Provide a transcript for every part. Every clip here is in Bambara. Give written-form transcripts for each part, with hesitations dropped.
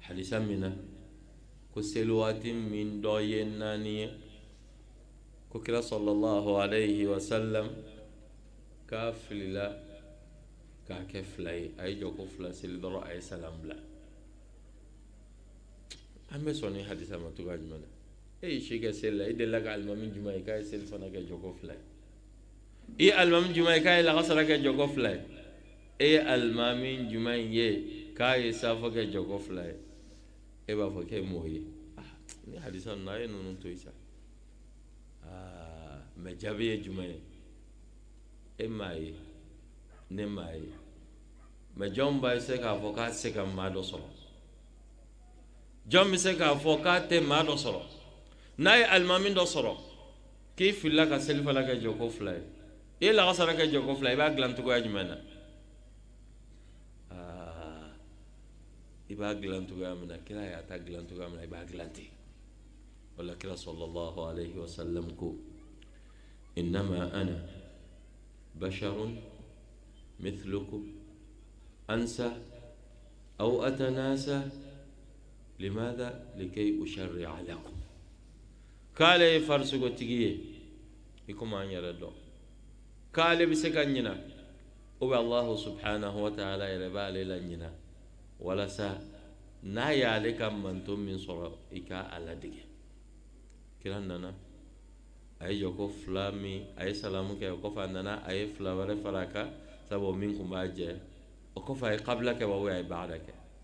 حديثا منا كسلوات من دوين نانية كلا صلى الله عليه وسلم كافل لا كافلاي أي جو كفلا سيدر أي سلام لا أما سوني حديثا ما تقاج منا أي شيء كسل إذا لك علم من جماعة كاي سل فنا كجو كفلا إيه علم من جماعة كاي لغسرة كجو كفلا إيه علم من جماعة يه كاي سافا كجو كفلا إيه بافكي موي ni hadisa na ye nunu to isa me jabe ye jumaye e maye ne maye me jomba se ka fo ka se ka ma do soro jom se ka fo ka te ma do soro nay almamin do soro ki filla ka selfa la ka joko flay e la gasara ka joko flay ba glantu ko ajmana iba glantu ga amna kila ya ta glantu ga amna iba glanti ولكن صلى الله عليه وسلم كو إنما أنا بشر مثلكم أنسى أو أتناسى لماذا؟ لكي أشرع لكم قال يفرسكو تيجي يكون عن يردو قال بسكننا أو الله سبحانه وتعالى يربى لنا ولا سا نايا لك من تم من صرا إكا على دقي كلنا أي جوكو فلامي أي سلامو كي وقف عندنا أي فلاورة فراكا سبوا منكم باجي وقف أي قبلك وهو أي بعدك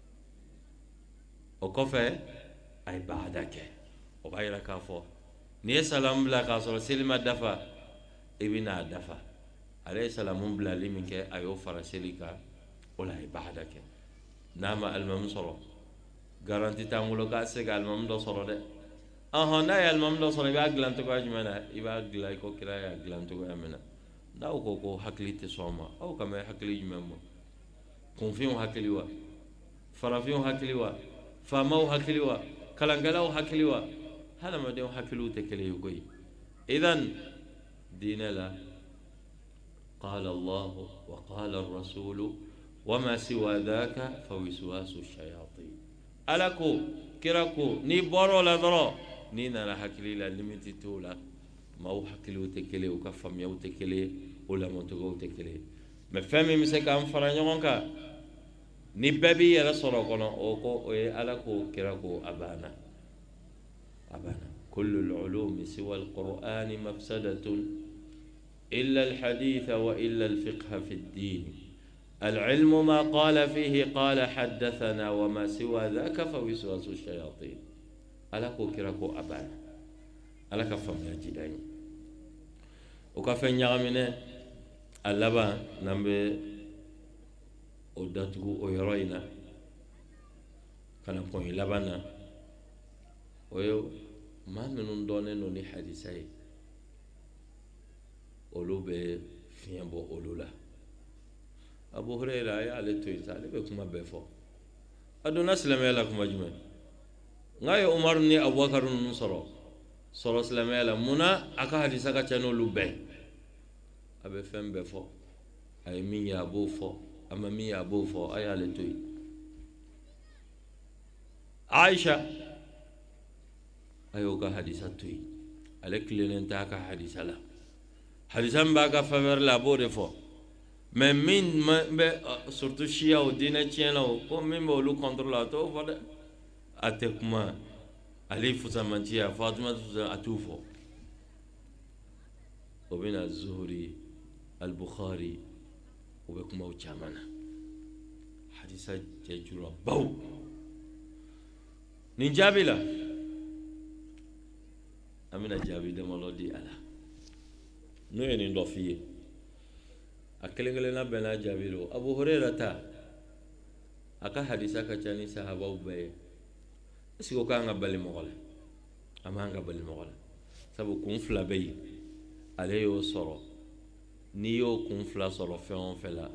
وقف أي بعدك وبايلا كافو ني سلام بلا كاسر سلمة دفا ابنا دفا عليه سلام بلا لمنك أيو فرسلك ولا أي بعدك نام الممصر garanti tangulo ka se gal mam do soro de na yal mam do soro ba glanto ko ajmana iba glay ko kira ya glanto ko amena daw ko haklite soma aw kama hakli jumam konfion hakli wa farafion hakli wa famau hakli wa kalangalaw hakli wa hala ma de haklu te kele yoy idan dinala قال الله وقال الرسول وما سوى ذاك فوسواس الشياطين ألاكو كراكو ني برو لا درو ني نانا حكلي لا ليميتي تولا ما هو حكلي وتكلي وكفم يو تكلي ولا متغو تكلي ما فهمي مسك ام فرانيونكا ني بابي يلا سورو كونو اوكو ألاكو كراكو ابانا كل العلوم سوى القرآن مفسدة إلا الحديث وإلا الفقه في الدين العلم ما قال فيه قال حدثنا وما سوى ذاك فوسواس الشياطين ألاكو كراكو أبانا ألاك فم يجدين وكفن يغمنا اللبا نمبي وداتو ويروينا كان بوين لبنا ويو ما من دون نوني حديثي أولو بفينبو أولو لا أبو هريرة يا لتوين سالي بكم بفو أدونا سلمي لكم أجمع غاية عمرني أبو بكر صلى سلمي لك منا أكا حديثة كتنو لبين أبي فهم بفو أي مين يا أبو فو أما مين يا أبو فو أي لتوين عائشة أيوكا حديثة توين عليك لين تاكا حديثة لا حديثة باكا فمر لابو رفو mais min surtout chia au dîner tient là comme même au loup contrôle à tout voilà à te comment aller faut ça mentir Fatima à tout faux au bin az-Zuhri al-Bukhari au bekum au chamana hadisa jejura baw ninjabila amina jabi de molodi ala no yeni ndofiye akelengele bena jabiro Abu Hurairah ta aka hadisa ka chani sahaba ubay siko ka nga bali mogol amanga bali mogol sabu kun fla bay ale yo soro ni yo kun fla soro fe on fela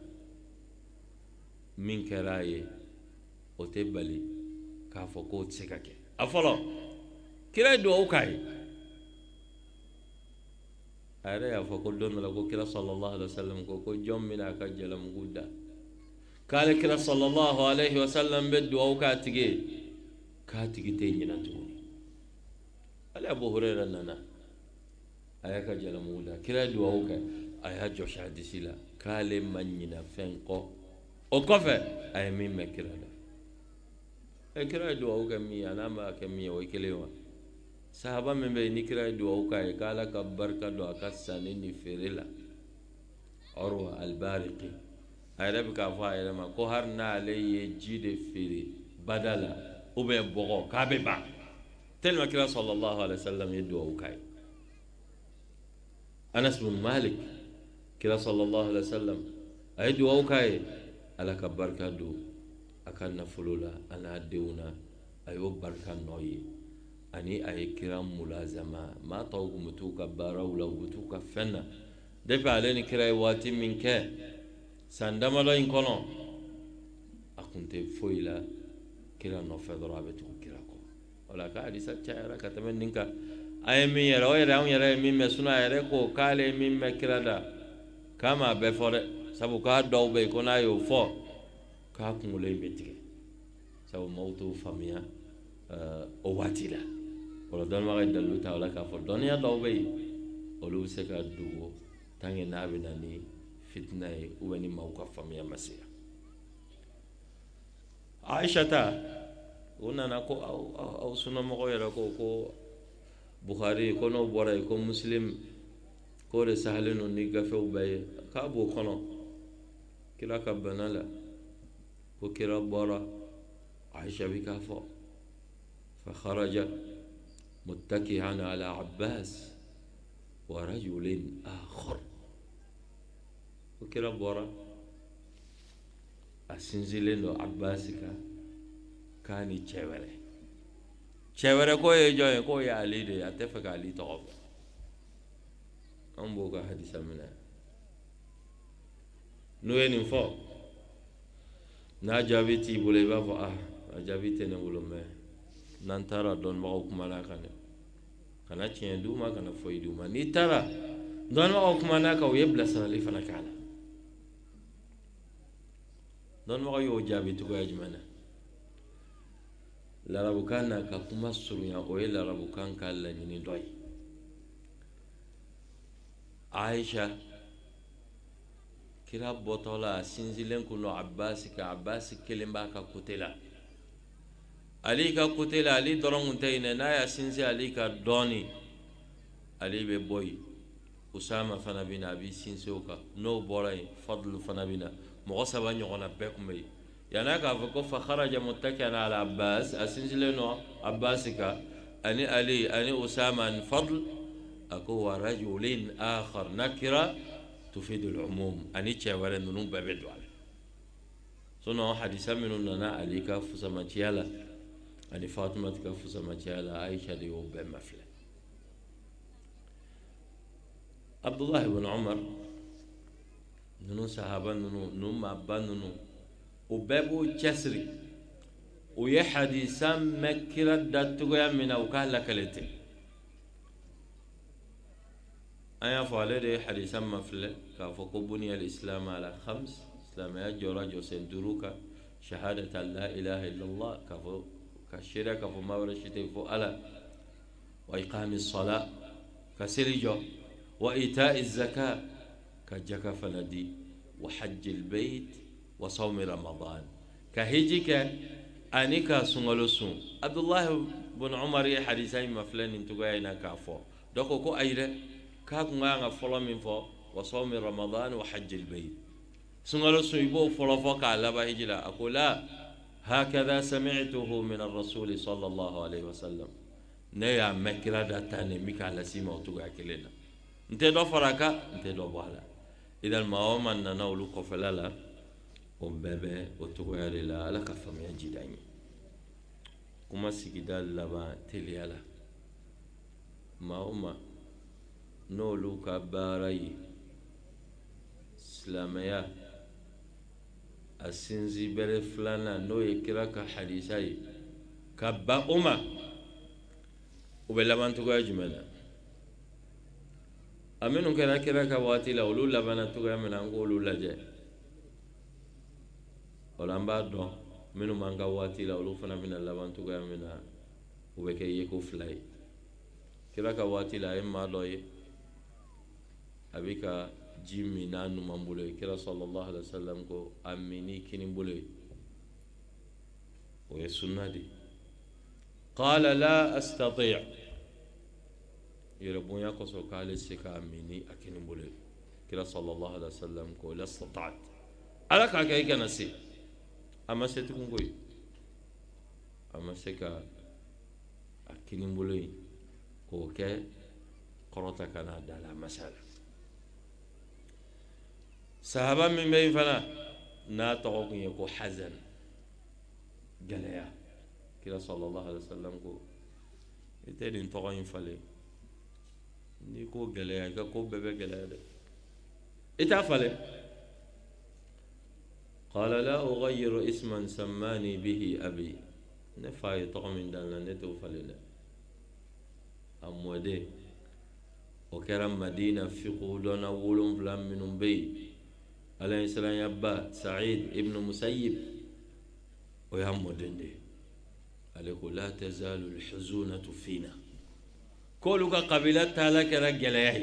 min keraye o te bali ka fo ko tsekake afolo kira do okay are ya fa ko don la ko kila sallallahu alaihi wasallam ko jommina ka jalam gudda kala kila sallallahu alaihi wasallam beddu o ka tige كاتي تيجي نتوني على أبو هريرة لنا أياك جلمولا كلا دعوك أيها جوش حديثلا كالي من ينفنقو وكفى أي مين مكرا كلا دعوك مي أنا ما كمي ويكليوا صحابة من بيني كلا دعوك كالا كبركة دعوك سنين فريلا عروة البارقي أيرب كافا أيرما كوهرنا عليه جيد فري بدلا وبين بغو كاببا تلما كلا صلى الله عليه وسلم يدعوك أنس بن مالك كلا صلى الله عليه وسلم أيدو أوكاي على كبركة دو أكان نفلولا أنا أديونا أيو بركة نوي أني أي كرام ملازمة ما توق متوكا بارولا ومتوكا فنا دفع عليني كراي واتي من كا سندما لا ينكونو أكنت فويلا كلا نفذ رابطو كراكو ولا كادي ساتشايرا كتمنينكا أي مين يروي راون يروي مين مسونا يركو كالي مين مكرادا كما بفور سبو كادو بيكونا يوفو كاكمولي بيتك سبو موتو فاميا أواتيلا ولا دون ما يدلو تاولا كافور دنيا دوبي ولو سكا دوغو تاني نابناني فتنة ويني موقف فاميا مسيا عائشة تا ونانا كو أو سنة مغيرة كو بخاري كونو بوراي كو مسلم كو سهلين ونيغافو باي كابو كونو كلا كبنالا كو كلا بورا عائشة بكافو فخرج متكئا على عباس ورجل آخر وكلا بورا أسنزلين عباسك كاني تشاوري شاورا كوي جاي كوي علي دي اتفق علي طغب ام بوكا حديث منا نوين فوق ناجابتي بولي بابا ناجابتي نقولوا ما نانتارا دون ماوك مانا كان تشين دوما كان فوي دوما ني ترى دون ماوك مانا كو يبلا سالي فنا كالا دون ماو يو جابتي كو يجمنا larabukan na ka kuma surunya o ye larabukan ka laɲini dɔ ye aisha kira bɔtɔla a sinsilen kun do abasi ka abasi kelen b'a ka kote la ali ka kote la ali dɔrɔn kun tɛ yen n'a y'a sinsin ali ka dɔɔni ali bɛ bɔ yen usama fana bɛ na a bɛ sinsin o kan n'o bɔra yen fadlu fana bɛ na mɔgɔ saba ɲɔgɔnna bɛɛ kun bɛ yen يعني كافكو فخرج متكئا على عباس أسنجلنو عباسك أني علي أني أسامة فضل أكو رجل آخر نكرة تفيد العموم أني تشاورن نون ببدو عليه سنو حديثا من أننا علي كاف سماتيالا أني فاطمة كاف سماتيالا عائشة ديو بمفلة عبد الله بن عمر نون صحابة نون مابا نون وبابو جسري ويحديثا مكرا داتوغا من اوكالا كالتي ايا فالي حديثا مفل كافوكو بني الاسلام على خمس اسلاميات جوراجو سندروكا شهادة لا اله الا الله كافو كشيرا كافو ما ورشتي فو الا واقام الصلاة كسرجو وايتاء الزكاة كجكا فلدي وحج البيت وصوم رمضان كهيجك أنيكا سنغلوسون عبد الله بن عمر حديثين مفلن انتقاينا كافو دوكو كو أيرا كاكونا فلا من فو وصوم رمضان وحج البيت سنغلوسون يبو فلا فوق على بهجلا أقول لا هكذا سمعته من الرسول صلى الله عليه وسلم نيا مكرا تاني ميكا على سيما وتقع كلنا انت دو فركا انت دو بوالا إذا المعوما ننولو قفلالا وبابا وتقول لا لك فمي جداني كما سيدا لبا تليالا ما هما نولو كباري اسلاميا السنزي برفلانا نو يكراك حديثاي كبا أمة وبلما تقول جملا أمنو كنا كراك واتلا ولو لبنا تقول من أنقولوا لجأ ولما دون منو مانغا واتي لا ولو فنا من اللبان توغا منا وبكي يكو فلاي كلا كواتي لا إما لوي أبيكا جيمي نانو مامبولي كلا صلى الله عليه وسلم كو أميني كنيمبولي ويسنة دي قال لا أستطيع يربون يقصوا قال السكا أميني أكنيمبولي كلا صلى الله عليه وسلم كو لا استطعت على كاكايكا نسي أما ستكون كوي أما سكا أكنيمبولي كو كي قرطة كان دالا مسألة صحابة من بين فنا ناتقوك يكو حزن قاليا كلا صلى الله عليه وسلم كو يتدين تقوين فلي نيكو قاليا كو بيبي قاليا اتعفلي قال لا أغير اسما سماني به أبي نفاي تقومين دانا نتو فلي أمودي وكرم مدينة في قولنا ولم فلان من بي عليه السلام يبا سعيد ابن مسيب ويهمدن دي عليك لا تزال الحزونة فينا كلك قبلتها لك رجل يهي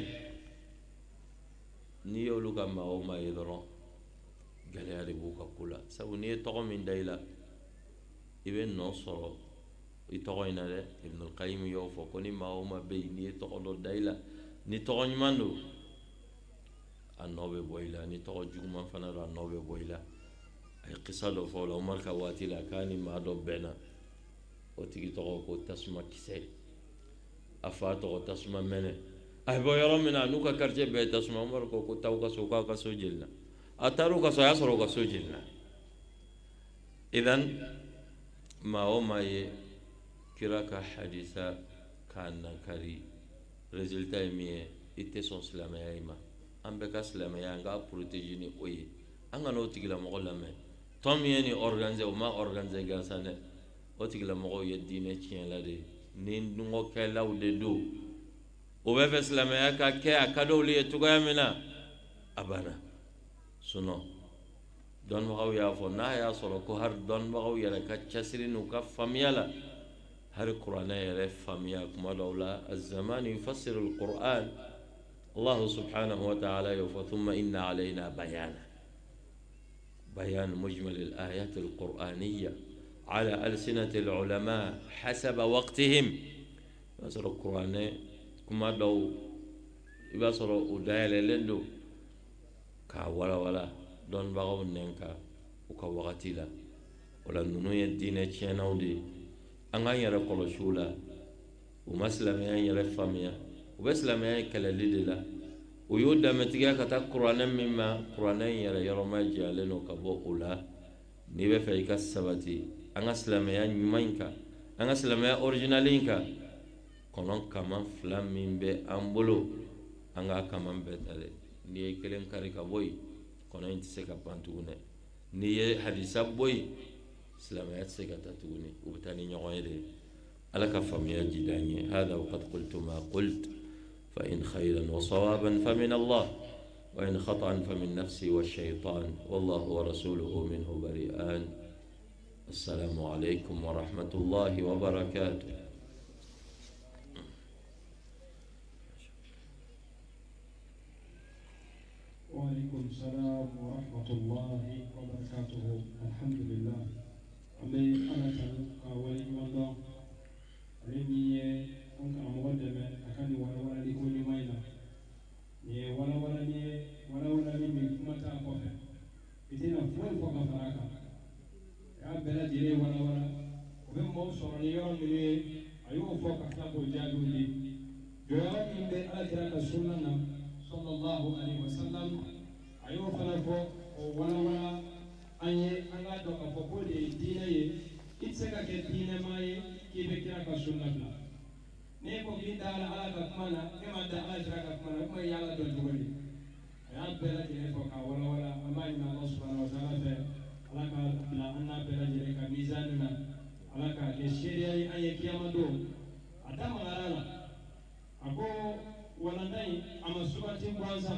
نيولك ما هو ما يدرون قال يا ربوك كلا سو نيه تقوم من ديلا ابن نصر يتقوين على ابن القيم يوفو كوني ما هو ما بي نيه تقول ديلا ني تقوين منو النوبة بويلا ني تقول جوما فنرى النوبة بويلا أي قصة لو فولا عمر كواتيلا كاني ما دوبنا وتيجي تقول كو تسمع كسي أفاتو تسمع منه أهبو يرى من أنوكا كرجة بيت تسمع عمر كو تاوكا سوكا كسوجلنا أتاروكا سياسروكا سوجلنا إذن ما هو ما كراكا حديثا كان كري رزلتا مية إتسون سلامي أيما أم بكا سلامي أنغا بروتيجيني أوي أنغا نو تيجلا مغلا مي توم يني أورغانزي وما أورغانزي غانساني أو تيجلا مغو يديني تشين لدي نين نغو كيلاو لدو وبفا سلامي أكا كي أكادو لي تغيا منا أبانا سنو دون بغاو يافو نا يا صلوكو هر دون بغاو يلكا تشسرين وكا فميالا هر القرآن يرى فميا كما لولا الزمان يفسر القرآن الله سبحانه وتعالى ثم إن علينا بيان مجمل الآيات القرآنية على ألسنة العلماء حسب وقتهم يفسر القرآن كما لو يفسر ودايل لندو كا ولا دون بغاو ننكا وكا وغتيلا ولا ننو يدين تشيناو دي أنا يرى كل شولا ومسلم يرى فاميا وبسلم يرى كلا ليدلا ويودا متجا كتا قرآن مما قرآن يرى ما جالنو كبو أولا نيبه فيك السبتي أنا سلم يرى نيمانكا أنا سلم يرى أوريجينالينكا كونون كمان فلان من به أمبلو أنا كمان بتالي نيه كلام كاري كبوي كونون ينتسك بانتونه نيه حديث بوي سلامات سكتتوني وبتاني نغيره على كفم يا جداني هذا وقد قلت ما قلت فإن خيرا وصوابا فمن الله وإن خطأ فمن نفسي والشيطان والله ورسوله منه بريئان السلام عليكم ورحمة الله وبركاته وعليكم السلام ورحمة الله وبركاته الحمد لله أمي أنا كأولي والله رمي أنك أمودم أكاني ولا لكل ماينا ولا لمي متى أقوى بتنا فول فوق فراكا يا بلا جري ولا وبين موصل يوم مني أيوه فوق كتاب الجادولي جواب من أجرك السنة صلى الله عليه وسلم أيوه فلافو ولا أني أنا دوك أفقود دينه إتسكا كدينه ماي كيف كنا كسنة لا نيكو كيدا على كمانا كما دا على شركة كمانا كما يلا دولي يا بلا جري فوكا ولا أما إن الله سبحانه وتعالى على كلا أن بلا جري كميزاننا على كشريعة أي كيما دو أدام على أكو ولا ناي أما سبتي كwanza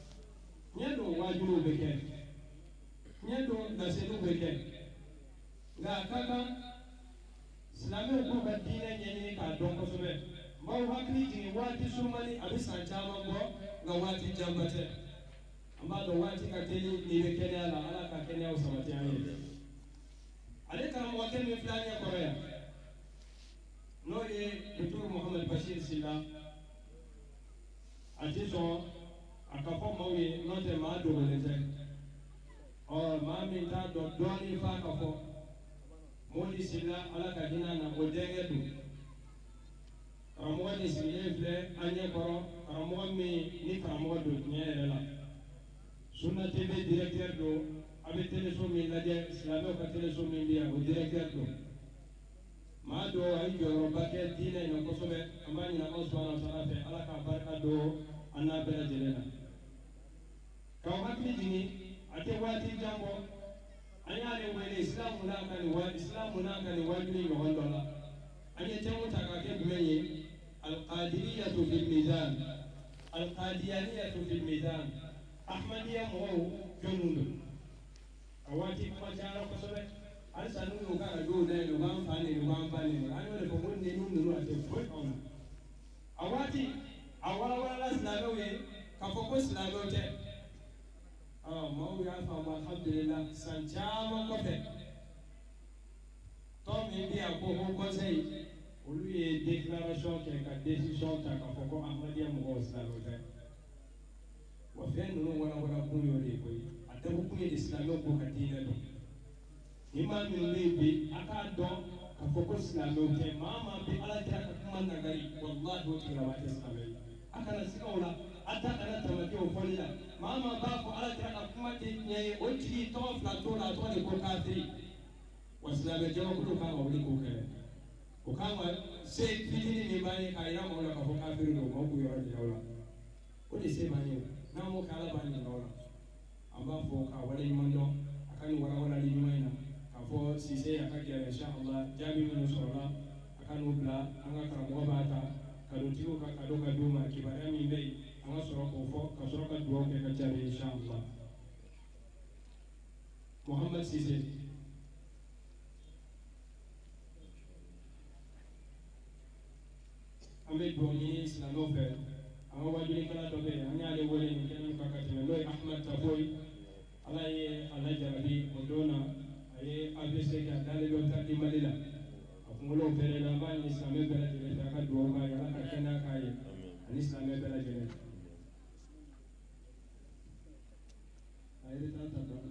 نيدو واجلو بكين نيدو نسيدو بكين nga kaka silamɛw k'u ka diinɛ ɲɛɲini k'a dɔn kosɛbɛ maaw hakili jigin waati surumani a bɛ san caman bɔ nka waati janba tɛ an b'a dɔn waati ka teli n'i bɛ kɛnɛya la ala ka kɛnɛyaw sabati an ye ale karamɔgɔkɛ min filɛ an ɲɛ kɔrɔ yan n'o ye Dr Mohamed Bashir Sila a tɛ sɔn a ka fɔ maaw ye n'o tɛ maa dogolen tɛ maa min t'a dɔn dɔɔnin f'a ka fɔ Modi Sila ala ka hinɛ na o denkɛ don karamɔgɔ de sigilen filɛ an ɲɛ kɔrɔ karamɔgɔ min ni karamɔgɔ don tiɲɛ yɛrɛ la Sunna TV directeur don a bɛ téléso min lajɛ silamɛw ka téléso min bɛ yan o directeur don maa dɔw a ye jɔyɔrɔba kɛ diinɛ in na kosɛbɛ an b'a ɲini Alahu subahanahu wa taala fɛ ala ka barika don an n'a bɛɛ lajɛlen na k'aw hakili jigin a tɛ waati jan bɔ an y'ale wele Isilamu n'a ka nin wajibi ɲɔgɔn dɔ la an ye tɛmu ta k'a kɛ jumɛn ye al-qadiriyatu fil mizan al-qadiyaniyatu fil mizan Ahmadiya mɔgɔw jɔnniw don a waati kuma cayara kosɛbɛ halisa n'u y'u ka arajow dayɛlɛ u b'an fa nɛni u b'an ba nɛni an y'o de fɔ ko nɛniw ninnu a tɛ foyi anw na a waati a walawalala silamɛw ye k'a fɔ ko silamɛw tɛ maaw y'a faamu alhamdulillah san caman kɔfɛ tɔn min bɛ yan ko Haut Conseil olu ye déclaration kɛ ka décision ta k'a fɔ ko Ahmadiya mɔgɔw silamɛw tɛ wa fɛn ninnu walawala kun y'o de ye koyi a tɛ ko kun ye de silamɛw k'u ka diinɛ dɔn ni maa minnu bɛ yen bi a k'a dɔn k'a fɔ ko silamɛw tɛ maa maa bɛ ala kira ka kuma nagari walahi o tigilamɔgɔ tɛ silamɛ ye a kana siga o la a ta kana tamati o fɔli la maa maa b'a fɔ ala kira ka kuma tɛ tiɲɛ ye o tigi tɔgɔ fila t'o la a tɔgɔ de ko kafiri wa silamɛ jɛmakulu kan ka wuli k'o kɛlɛ o kan ka se fitinin min b'an ye k'a yira mɔgɔw la k'a fɔ kafiri don maaw k'u yɔrɔ jira o la o de se b'an ye n'an m'o kɛ ala b'an ɲininka o la an b'a fɔ k'a waleɲuman dɔn a ka nin walawalali ɲuman in na k'a fɔ Sise a ka gɛrɛ inshallah jaabi minnu sɔrɔla a ka n'u bila an ka karamɔgɔ b'a ta kadɔtigiw ka kadɔ ka d'u ma kibaruya min bɛ yen an ka sɔrɔ k'o fɔ ka sɔrɔ ka dugawu kɛ ka jaabi inshallah Mohamed Sise an bɛ dugawu ɲini silamɛw fɛ an ka wajulikɛla dɔ bɛ yen an y'ale wele nin kɛnɛ kan ka tɛmɛ n'o ye Ahmad Tafoyi ala ye a lajarabi o don na a ye AVC kɛ a dalen bɛ taa di Mali la a kunkolo pɛrɛn na an b'a ɲini silamɛ bɛɛ lajɛlen fɛ a ka dugawu k'a ye ala ka kɛnɛya k'a ye ani silamɛ bɛɛ lajɛlen a ye taa ta dɔn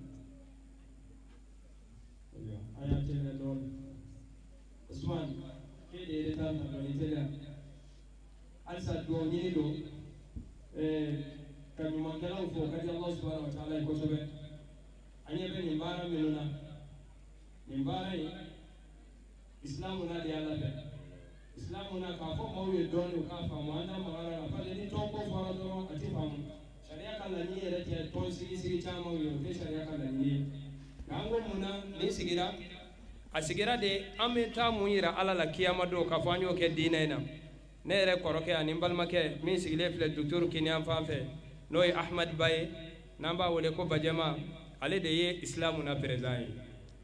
a y'a tɛmɛ dɔɔnin Usman k'e de ye taa ta dɔɔnin teliya halisa dugawu ɲini don ka ɲumankɛlaw fɔ ka di Alahu subahanahu wa taala ye kosɛbɛ an ɲɛ bɛ nin baara minnu na nin baara in Isilamu na de y'a labɛn Isilamu na k'a fɔ maaw ye dɔɔnin u k'a faamu an t'a maga la parce que ni tɔn ko fɔra dɔrɔn a tɛ faamu sariya ka laɲini yɛrɛ tɛ tɔn sigi caman ye o tɛ sariya ka laɲini ye nka an ko mun na nin sigira a sigira de an bɛ taa mun yira ala la kiyama don k'a fɔ an y'o kɛ diinɛ in na ne yɛrɛ kɔrɔkɛ ani n balimakɛ min sigilen filɛ Dr Kinian fan fɛ n'o ye Ahmad Ba ye n'an b'a wele ko Bajama ale de ye Isilamu na président ye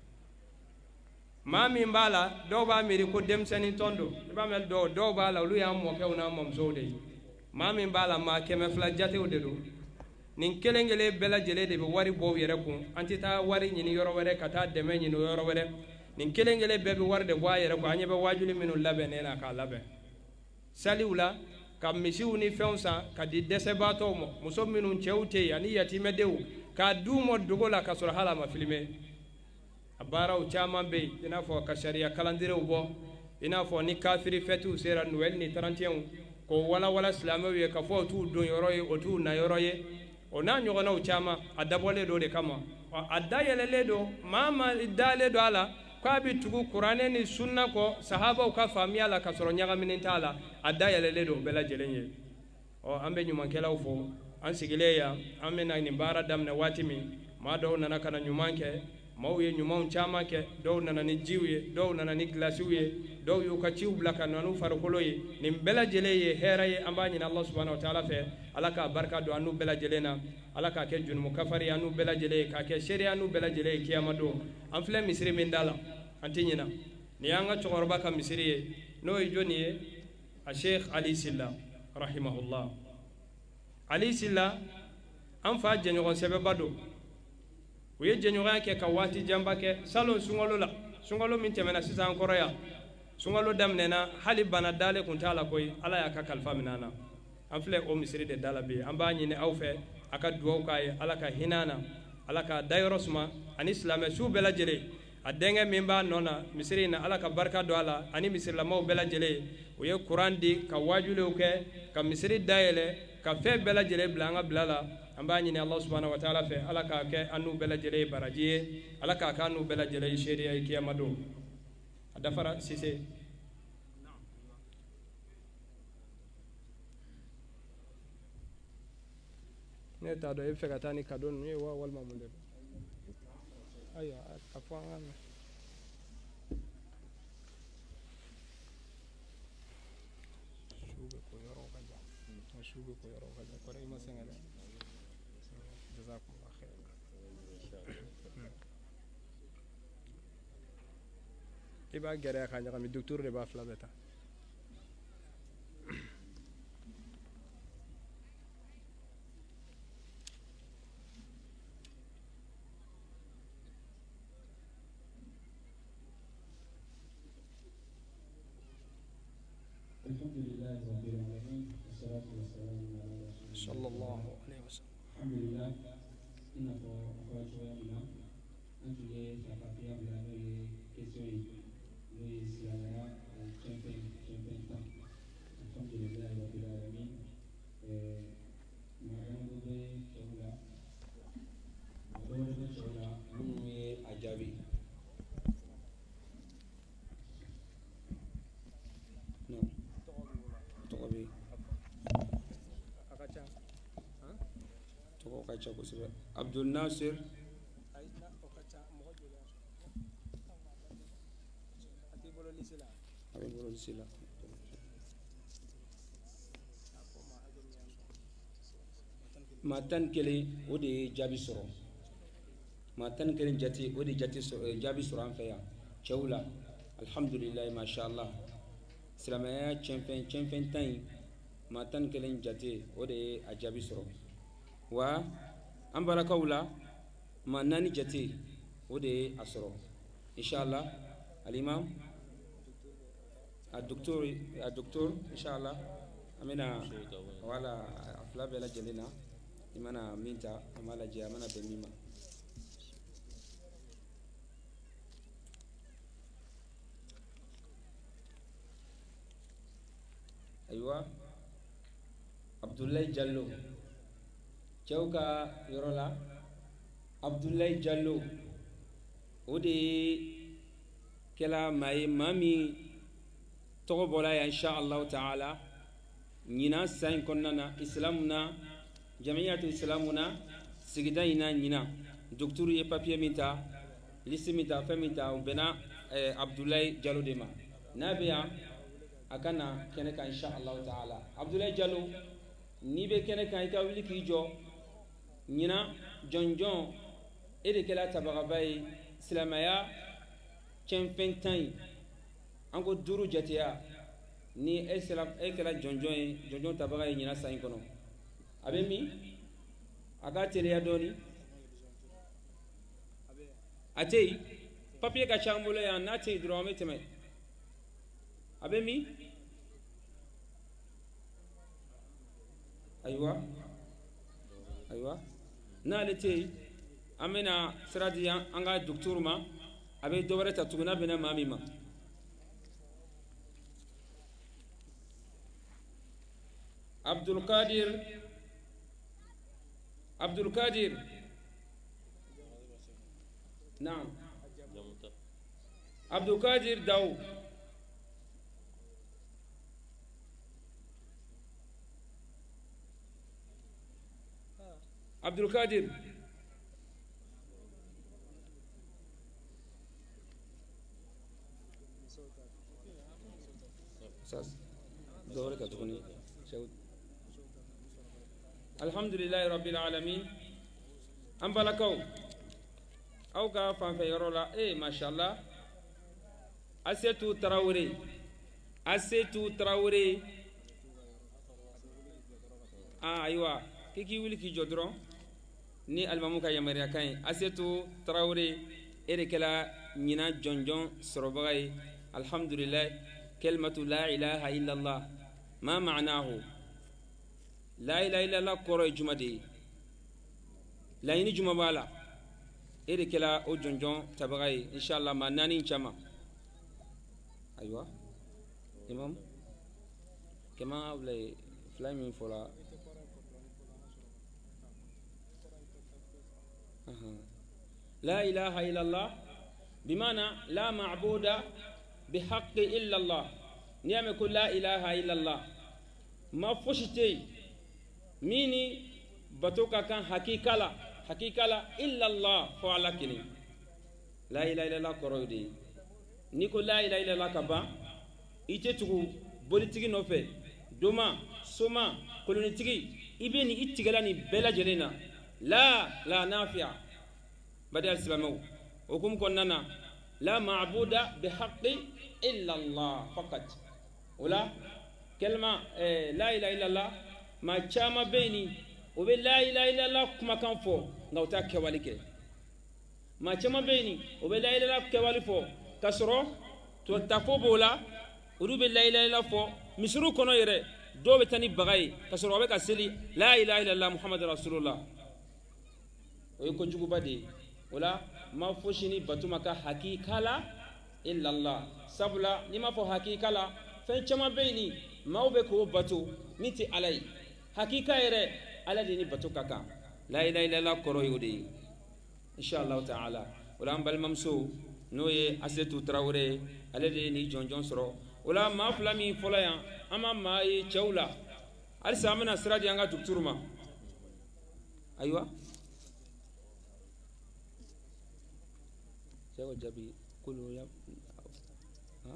maa min b'a la dɔw b'a miiri ko denmisɛnnin tɔn don i b'a mɛn dɔw b'a la olu y'an mɔkɛw n'a mɔmusow de ye maa min b'a la maa 200 jatew de don nin kelen kelen bɛɛ lajɛlen de bɛ wari bɔ u yɛrɛ kun an tɛ taa wari ɲini yɔrɔ wɛrɛ ka taa dɛmɛ ɲini yɔrɔ wɛrɛ nin kelen kelen bɛɛ bɛ wari de bɔ a yɛrɛ kun an ɲɛ bɛ wajuli minnu labɛnnen na k'a labɛn saliw la ka misiw ni fɛnw san ka di dɛsɛbaatɔw ma muso minnu cɛw tɛ yen ani yatimɛdenw k'a d'u ma dogo la ka sɔrɔ hali a ma filime a baaraw caman bɛ yen i n'a fɔ ka sariya kalandirew bɔ i n'a fɔ ni kafiri fɛtiw sera Noël ni 31 k'o walawala silamɛw ye ka fɔ o t'u don yɔrɔ ye o t'u na yɔrɔ ye o n'a ɲɔgɔnnaw caman a dabɔlen don de kama a dayɛlɛlen don maa ma dalen don a la k'a bɛ tugu kuranɛ ni sunna kɔ sahabaw ka faamuya la ka sɔrɔ ɲagaminen t'a la a dayɛlɛlen don bɛɛ lajɛlen ye an bɛ ɲumankɛlaw fɔ an sigilen yan an bɛna nin baara daminɛ waati min maa dɔw nana ka na ɲuman kɛ maaw ye ɲumanw caman kɛ dɔw nana ni jiw ye dɔw nana ni gilasiw ye dɔw y'u ka ciw bila ka na n'u farikolo ye nin bɛɛ lajɛlen ye hɛrɛ ye an b'a ɲini Allah subhanahu wa ta'ala fɛ ala k'a barika don an n'u bɛɛ lajɛlen na ala k'a kɛ junumu kafari an n'u bɛɛ lajɛlen ye k'a kɛ seereya an n'u bɛɛ lajɛlen ye kiyama don an filɛ misiri min da la antinyina ni anga chogorba ka misiri no joni a Sheikh Ali Silla rahimahullah Ali Silla an fa jenyogon sebe bado o ye jenyoga ke ka wati jamba ke salon sungalo min temena sisan koroya sungalo damnena hali bana dale kun tala koy ala ya ka kalfa minana an fle o misiri de dala be an ba nyine aw fe aka duwaw kay ala ka hinana ala ka dayrosma an islam su bela jere a denge min ba nona misiri na ala ka barka do ala ani misiri la maw bela jere o ye Quran di ka wajule ke ka misiri dayele ka fe bela jere blanga blala amba nyine Allah subhanahu wa ta'ala fe ala ka ke anu bela jere barajiye ala ka ka anu bela jere sheria kiyamado adafara sise ne ta do e fe katani kadon ni wa wal mamunde aya afanga شوقك ويروك القرآن ما سنجد جزاكم الله خير إبا جرى خانجا كم الدكتور ربا فلابتا الحمد لله رب العالمين والصلاة والسلام على رسول الله صلى الله عليه وسلم. الحمد لله إن أخوات ويامنا أنتم لي ثقافية بلا نوي كسوي نوي سيانا شامبين تام الحمد لله رب العالمين ما عندو بي شغلا أدور بي شغلا نوي أجابي عبد الناصر ما تنكلي ودي جابي سرو ما تنكلي جاتي ودي جابي سرو فيا شولا الحمد لله ما شاء الله سلامة چمپين تاين ما تنكلي جاتي ودي جابي سرو و an barakaw la ma nani jate o de asoro inshallah al-imam الدكتور inshallah amena wala afla bela jelena imana minta amala je amana bemima aywa Abdoulaye Diallo Chauka Yorola Abdoulaye Diallo Ode Kela Mai Mami Togobola insha Allah Ta'ala Nina Sain Konnana Islamuna Jamiyatu Islamuna Sigida ina Nina Docteur ye papier mita Lissimita Femita Bena Abdoulaye Diallo Dema Nabia Akana Keneka insha Allah Ta'ala Abdoulaye Diallo Nibe Keneka ika wili kijo Nina jonjon ede kela tabagabay silamaya chempentain ango duru jatia ni kela jonjon tabagay nina sain kono abemi aga teleya doni atei papier ka chambole ya nati drome teme abemi aywa nalete amena siradi anga docteur ma abe dobare ta tuguna bena mami ma Abdul Qadir naam Abdul Qadir Daw Abdul Qadir Alhamdulillah Rabbil Alamin Ambalakaw Auka fanfe yorola mashallah Assetou Traoré. Assetou Traoré. Ah, aywa. Kiki wili ki jodron. Ni almamuka yamaria kain. Assetou Traoré. Erekela nina jonjon sorobagay. Alhamdulillah. كلمة لا إله إلا الله ما معناه لا إله إلا الله كورو جمدي لا يني جمع بالا إذا كلا أو جنجون تبغي إن شاء الله ما ناني جمع أيوة إمام كما أولي فلاي من فلا لا إله إلا الله بمعنى لا معبود بحق إلا الله نعم يقول لا إله إلا الله ما فشتي ميني بتوكا كان حقيقة لا إلا الله فعلكني لا إله إلا الله كرويدي نيكو لا إله إلا الله كبا إتتو بوليتيكي نوفي دوما سوما كولونيتيكي إبني إتيغلاني بلا جلينا لا نافع بدل سلامو وكم كننا لا معبود بحق إلا الله فقط ولا كلمة لا إله إلا الله ما شام بيني وبين لا إله إلا الله كما كان فو نوتا كواليك ما شام بيني وبين لا إله إلا الله كوالي فو كسرو توتافو بولا ودوب لا إله إلا الله فو مسرو كنو يري دو بتاني بغاي كسرو بك أسلي لا إله إلا الله محمد رسول الله ويكون جوجو بدي ولا ما فوشيني باتوماكا حقيقة لا إلا الله سبلا نما فو حقيقة لا فإنما بيني ما وبكو باتو ميتي علي حقيقة يرى على ديني باتو كاكا لا إله إلا الله كرو يودي إن شاء الله تعالى ولا أمبال ممسو نوي أسيتو تراوري على ديني جون سرو ولا ما فلامي فلايا أما ما يجولا أرسل أمنا سرادي أنغا دكتور ما أيوة سوى جابي كله يا ها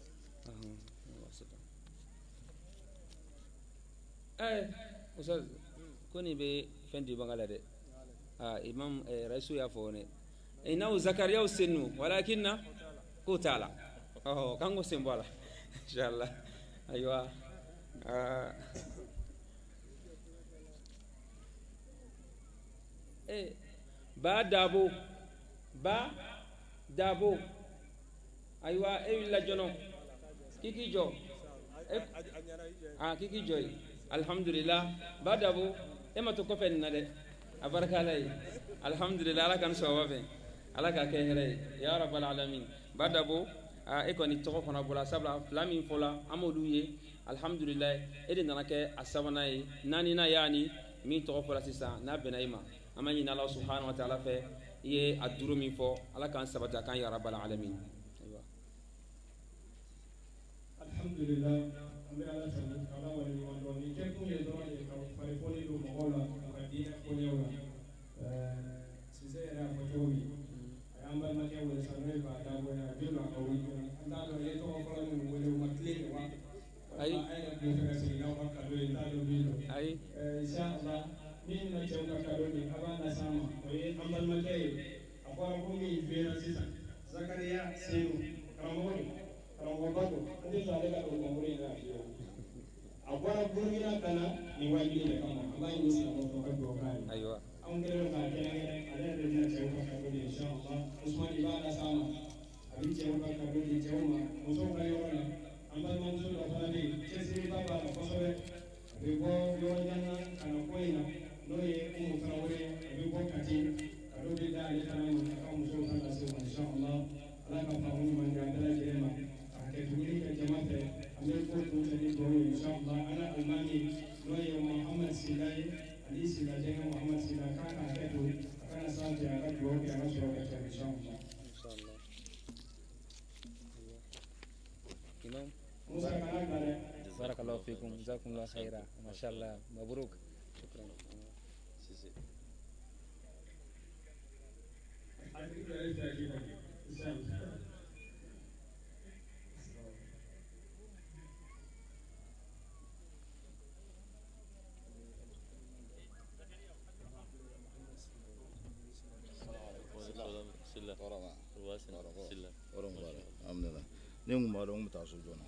أستاذ كوني بفندي بنغالة إمام رئيسو يا فوني إنه زكريا وسنو ولكن كوتالا كانغو سيمبولا إن شاء الله أيوة ba dabo aywa la jono kiki jo kiki joy alhamdulillah ba dabo ma to ko fen na de abaraka lay alhamdulillah ala kan so wabe ala ka ke here ya rabbal alamin ba dabo ko ni to ko na bula sabla flamin fola amolu ye alhamdulillah de nana ke asabana yi nani na yani mi to ko fola sisa na benaima amani na allah subhanahu wa ta'ala fe ye aduru min fo ala kan sabata kan ya rabbal alamin aywa alhamdulillah ambe ala tan ala wali wando ni ke ko ye do ni ka fare poli do mo wala ka dina ko nyola sise era ko towi amba ma ke wala sanwe ba da bo ya bi ma ko wi anda do ye to ko la ni wala ma tle wa ay ay na bi ka se na wa ka do ita do bi do ay insha Allah min na jawda kadoni abana sama oye ambal makay akwara ko mi vera sisa Zakaria senu karamoni bako ndi sale ka do ngori na fiyo akwara burgina kana ni waji ne kama amai ni sa mo ka do kai aywa an gero ka kene ala da na jawda kadoni insha Allah usman ibada sama abi jawda kadoni jawma muso ka yona ambal manso da fadi chesiri baba na kosobe bibo yo janna kana koina noye umu Traoré bibo kati kado de dale kana mo ka muso kana se insha Allah ala ka fa mu man ga dala jirema ake tuni ka jamaate ame ko to tani do insha Allah ana almani noye Muhammad Silai ali Silai jenga Muhammad Silai ka ka ke to kana sa ya ka do ke ana so ka insha Allah imam musa kana dale barakallahu fikum jazakumullah khaira mashallah mabruk shukran الحمد لله ni nguma do ngum ta so jona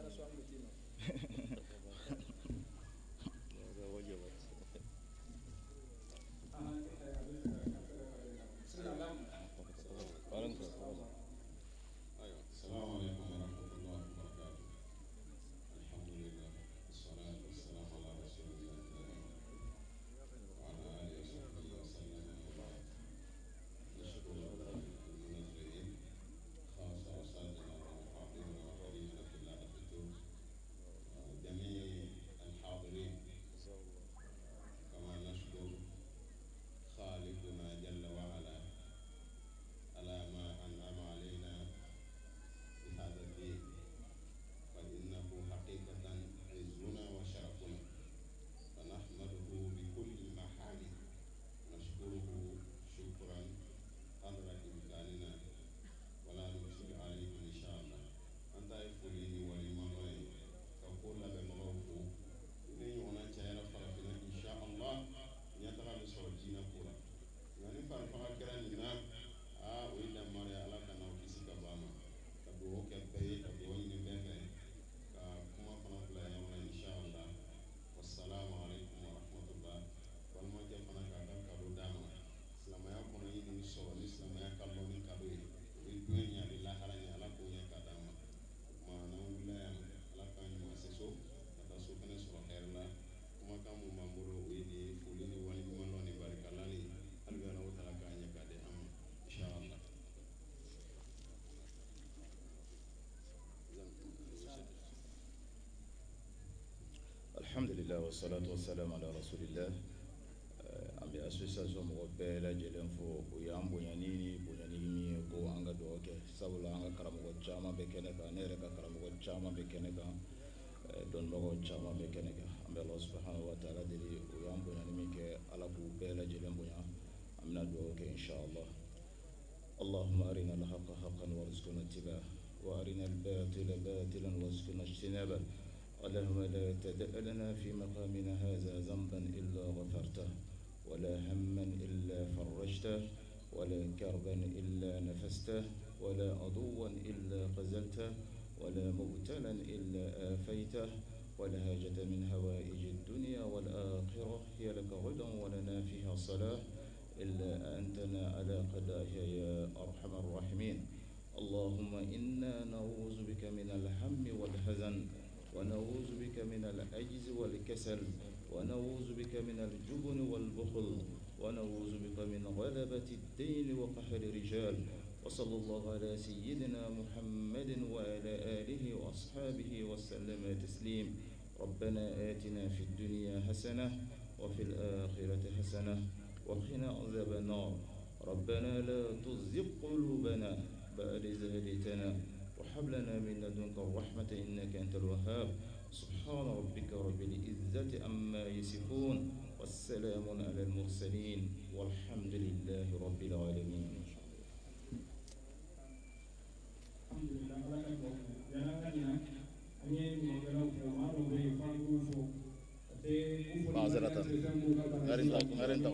alhamdulillah wassalatu wassalamu ala rasulillah ambe association mo bela jelen fo ko yambo nyanini mi ko anga do ke sabula anga karamo chama be keneka nere ka karamo chama be keneka don mo chama be keneka ambe allah subhanahu wa ta'ala dili ko yambo nyanimi ke ala bu bela jelen bo nya amna do ke inshallah اللهم أرنا الحق حقا وارزقنا اتباعه وأرنا الباطل باطلا وارزقنا اجتنابه اللهم لا تدع لنا في مقامنا هذا ذنبا إلا غفرته ولا هما إلا فرجته ولا كربا إلا نفسته ولا عدوا إلا قزلته ولا مبتلا إلا آفيته ولا حاجة من هوائج الدنيا والآخرة هي لك غدا ولنا فيها صلاح إلا أنتنا على قضائها يا أرحم الراحمين اللهم إنا نعوذ بك من الهم والحزن ونعوذ بك من العجز والكسل ونعوذ بك من الجبن والبخل ونعوذ بك من غلبة الدين وقهر الرجال وصلى الله على سيدنا محمد وعلى آله وأصحابه وسلم تسليم ربنا آتنا في الدنيا حسنة وفي الآخرة حسنة وقنا عذاب النار ربنا لا تزغ قلوبنا بعد إذ هديتنا وهب لنا من لدنك الرحمة إنك أنت الوهاب سبحان ربك رب العزة عما يصفون والسلام على المرسلين والحمد لله رب العالمين الحمد لله معذرة غير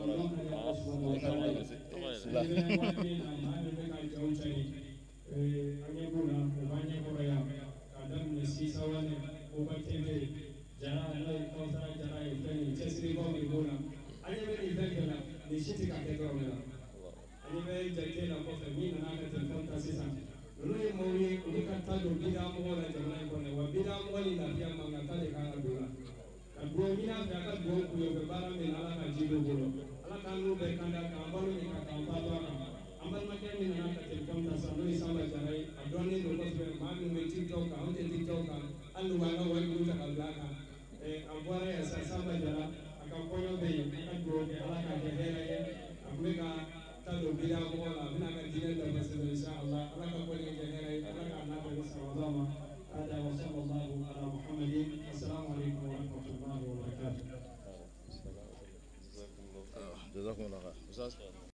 جزاكم الله خير.